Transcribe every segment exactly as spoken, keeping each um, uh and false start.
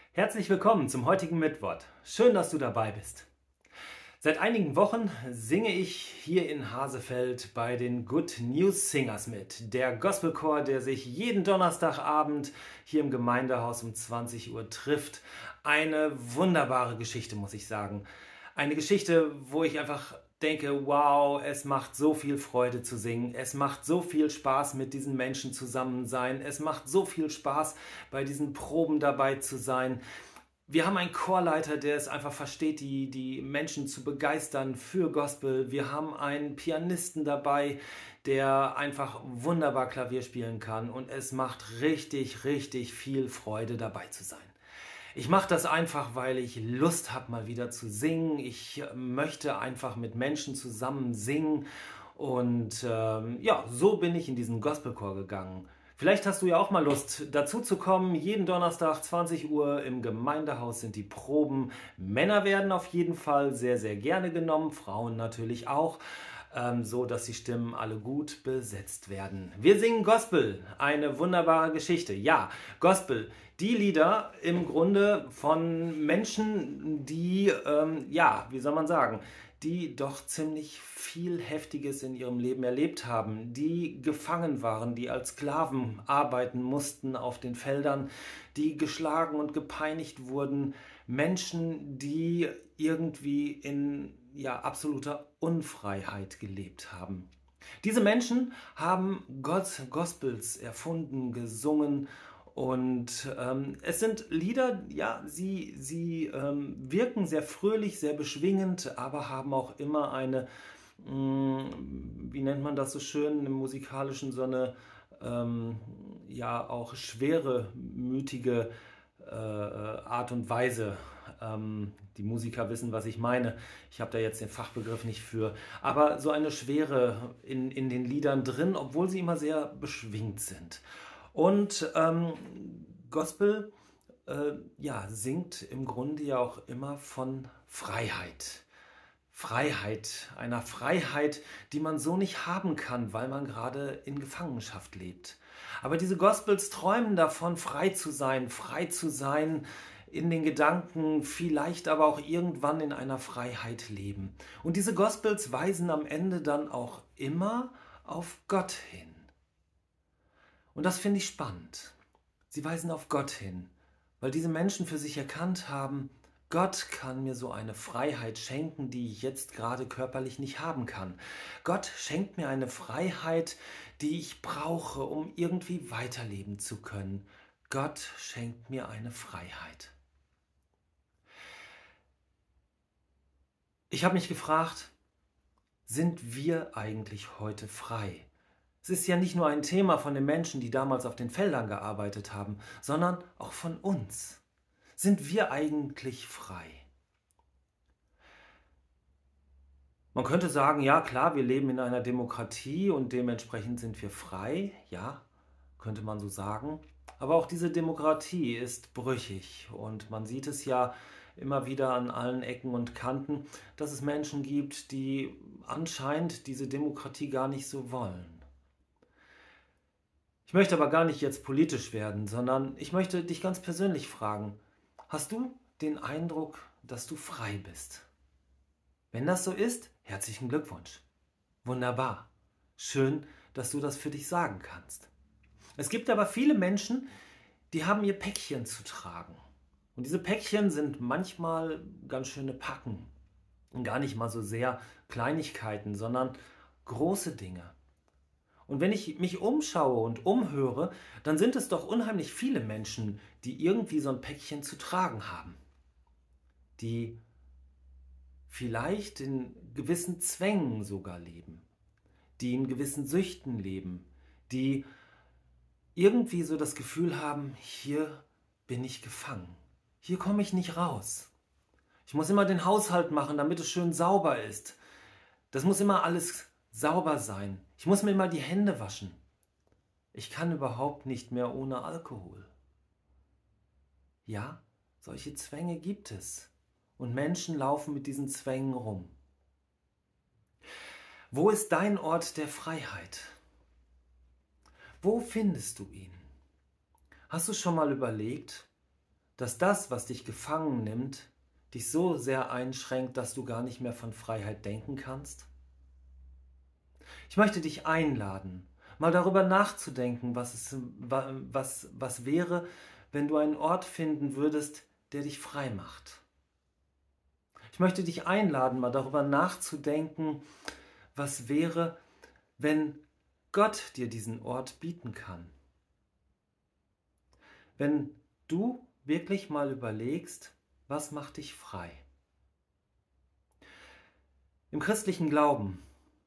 Herzlich willkommen zum heutigen Mittwoch. Schön, dass du dabei bist. Seit einigen Wochen singe ich hier in Hasefeld bei den Good News Singers mit. Der Gospelchor, der sich jeden Donnerstagabend hier im Gemeindehaus um zwanzig Uhr trifft. Eine wunderbare Geschichte, muss ich sagen. Eine Geschichte, wo ich einfach denke, wow, es macht so viel Freude zu singen. Es macht so viel Spaß, mit diesen Menschen zusammen sein. Es macht so viel Spaß, bei diesen Proben dabei zu sein. Wir haben einen Chorleiter, der es einfach versteht, die, die Menschen zu begeistern für Gospel. Wir haben einen Pianisten dabei, der einfach wunderbar Klavier spielen kann. Und es macht richtig, richtig viel Freude, dabei zu sein. Ich mache das einfach, weil ich Lust habe, mal wieder zu singen. Ich möchte einfach mit Menschen zusammen singen. Und ähm, ja, so bin ich in diesen Gospelchor gegangen. Vielleicht hast du ja auch mal Lust, dazu zu kommen. Jeden Donnerstag zwanzig Uhr im Gemeindehaus sind die Proben. Männer werden auf jeden Fall sehr, sehr gerne genommen, Frauen natürlich auch, ähm, so dass die Stimmen alle gut besetzt werden. Wir singen Gospel, eine wunderbare Geschichte. Ja, Gospel, die Lieder im Grunde von Menschen, die, ähm, ja, wie soll man sagen, die doch ziemlich viel Heftiges in ihrem Leben erlebt haben, die gefangen waren, die als Sklaven arbeiten mussten auf den Feldern, die geschlagen und gepeinigt wurden, Menschen, die irgendwie in ja, absoluter Unfreiheit gelebt haben. Diese Menschen haben Gott Gospels erfunden, gesungen. Und ähm, es sind Lieder, ja, sie, sie ähm, wirken sehr fröhlich, sehr beschwingend, aber haben auch immer eine, mh, wie nennt man das so schön im musikalischen, so eine, ähm, ja, auch schweremütige äh, Art und Weise. Ähm, die Musiker wissen, was ich meine. Ich habe da jetzt den Fachbegriff nicht für. Aber so eine Schwere in, in den Liedern drin, obwohl sie immer sehr beschwingt sind. Und ähm, Gospel äh, ja, singt im Grunde ja auch immer von Freiheit. Freiheit, einer Freiheit, die man so nicht haben kann, weil man gerade in Gefangenschaft lebt. Aber diese Gospels träumen davon, frei zu sein, frei zu sein in den Gedanken, vielleicht aber auch irgendwann in einer Freiheit leben. Und diese Gospels weisen am Ende dann auch immer auf Gott hin. Und das finde ich spannend. Sie weisen auf Gott hin, weil diese Menschen für sich erkannt haben, Gott kann mir so eine Freiheit schenken, die ich jetzt gerade körperlich nicht haben kann. Gott schenkt mir eine Freiheit, die ich brauche, um irgendwie weiterleben zu können. Gott schenkt mir eine Freiheit. Ich habe mich gefragt, sind wir eigentlich heute frei? Es ist ja nicht nur ein Thema von den Menschen, die damals auf den Feldern gearbeitet haben, sondern auch von uns. Sind wir eigentlich frei? Man könnte sagen, ja klar, wir leben in einer Demokratie und dementsprechend sind wir frei. Ja, könnte man so sagen. Aber auch diese Demokratie ist brüchig und man sieht es ja immer wieder an allen Ecken und Kanten, dass es Menschen gibt, die anscheinend diese Demokratie gar nicht so wollen. Ich möchte aber gar nicht jetzt politisch werden, sondern ich möchte dich ganz persönlich fragen, hast du den Eindruck, dass du frei bist? Wenn das so ist, herzlichen Glückwunsch. Wunderbar. Schön, dass du das für dich sagen kannst. Es gibt aber viele Menschen, die haben ihr Päckchen zu tragen. Und diese Päckchen sind manchmal ganz schöne Packen. Und gar nicht mal so sehr Kleinigkeiten, sondern große Dinge. Und wenn ich mich umschaue und umhöre, dann sind es doch unheimlich viele Menschen, die irgendwie so ein Päckchen zu tragen haben. Die vielleicht in gewissen Zwängen sogar leben. Die in gewissen Süchten leben. Die irgendwie so das Gefühl haben, hier bin ich gefangen. Hier komme ich nicht raus. Ich muss immer den Haushalt machen, damit es schön sauber ist. Das muss immer alles sauber sein. Ich muss mir immer die Hände waschen. Ich kann überhaupt nicht mehr ohne Alkohol. Ja, solche Zwänge gibt es. Und Menschen laufen mit diesen Zwängen rum. Wo ist dein Ort der Freiheit? Wo findest du ihn? Hast du schon mal überlegt, dass das, was dich gefangen nimmt, dich so sehr einschränkt, dass du gar nicht mehr von Freiheit denken kannst? Ich möchte dich einladen, mal darüber nachzudenken, was, es, was, was wäre, wenn du einen Ort finden würdest, der dich frei macht. Ich möchte dich einladen, mal darüber nachzudenken, was wäre, wenn Gott dir diesen Ort bieten kann. Wenn du wirklich mal überlegst, was macht dich frei? Im christlichen Glauben,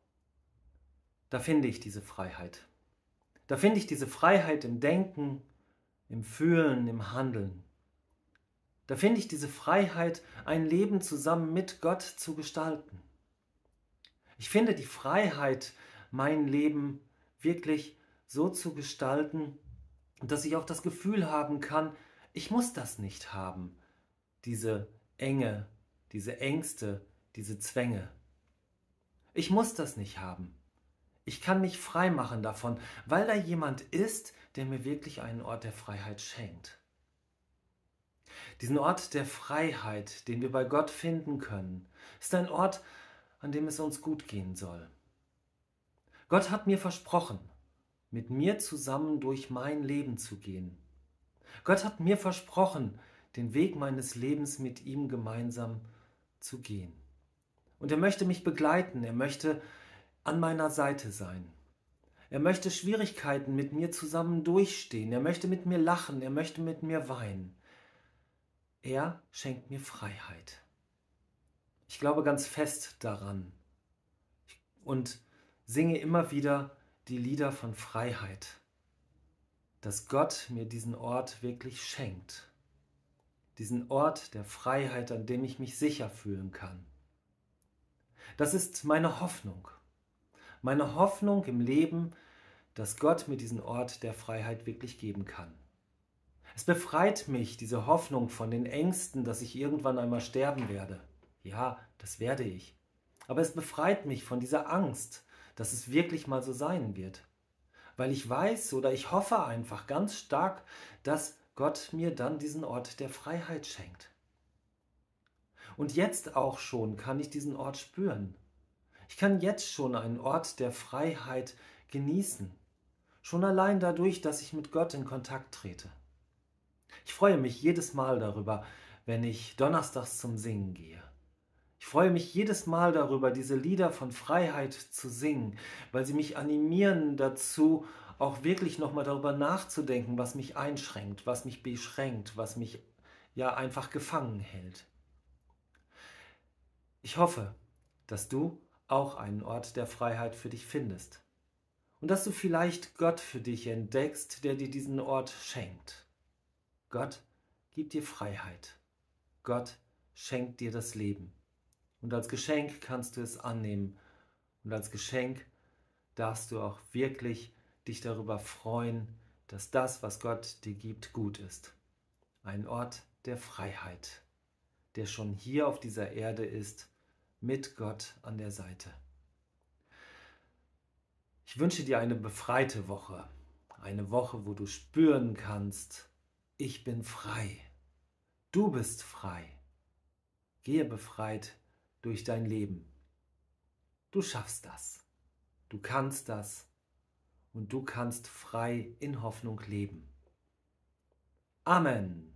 da finde ich diese Freiheit. Da finde ich diese Freiheit im Denken, im Fühlen, im Handeln. Da finde ich diese Freiheit, ein Leben zusammen mit Gott zu gestalten. Ich finde die Freiheit, mein Leben wirklich so zu gestalten, dass ich auch das Gefühl haben kann, ich muss das nicht haben, diese Enge, diese Ängste, diese Zwänge. Ich muss das nicht haben. Ich kann mich frei machen davon, weil da jemand ist, der mir wirklich einen Ort der Freiheit schenkt. Diesen Ort der Freiheit, den wir bei Gott finden können, ist ein Ort, an dem es uns gut gehen soll. Gott hat mir versprochen, mit mir zusammen durch mein Leben zu gehen. Gott hat mir versprochen, den Weg meines Lebens mit ihm gemeinsam zu gehen. Und er möchte mich begleiten, er möchte an meiner Seite sein. Er möchte Schwierigkeiten mit mir zusammen durchstehen, er möchte mit mir lachen, er möchte mit mir weinen. Er schenkt mir Freiheit. Ich glaube ganz fest daran und singe immer wieder die Lieder von Freiheit, dass Gott mir diesen Ort wirklich schenkt. Diesen Ort der Freiheit, an dem ich mich sicher fühlen kann. Das ist meine Hoffnung. Meine Hoffnung im Leben, dass Gott mir diesen Ort der Freiheit wirklich geben kann. Es befreit mich, diese Hoffnung, von den Ängsten, dass ich irgendwann einmal sterben werde. Ja, das werde ich. Aber es befreit mich von dieser Angst, dass es wirklich mal so sein wird. Weil ich weiß oder ich hoffe einfach ganz stark, dass Gott mir dann diesen Ort der Freiheit schenkt. Und jetzt auch schon kann ich diesen Ort spüren. Ich kann jetzt schon einen Ort der Freiheit genießen. Schon allein dadurch, dass ich mit Gott in Kontakt trete. Ich freue mich jedes Mal darüber, wenn ich donnerstags zum Singen gehe. Ich freue mich jedes Mal darüber, diese Lieder von Freiheit zu singen, weil sie mich animieren dazu, auch wirklich nochmal darüber nachzudenken, was mich einschränkt, was mich beschränkt, was mich ja einfach gefangen hält. Ich hoffe, dass du auch einen Ort der Freiheit für dich findest und dass du vielleicht Gott für dich entdeckst, der dir diesen Ort schenkt. Gott gibt dir Freiheit. Gott schenkt dir das Leben. Und als Geschenk kannst du es annehmen. Und als Geschenk darfst du auch wirklich dich darüber freuen, dass das, was Gott dir gibt, gut ist. Ein Ort der Freiheit, der schon hier auf dieser Erde ist, mit Gott an der Seite. Ich wünsche dir eine befreite Woche. Eine Woche, wo du spüren kannst, ich bin frei. Du bist frei. Gehe befreit durch dein Leben. Du schaffst das. Du kannst das. Und du kannst frei in Hoffnung leben. Amen.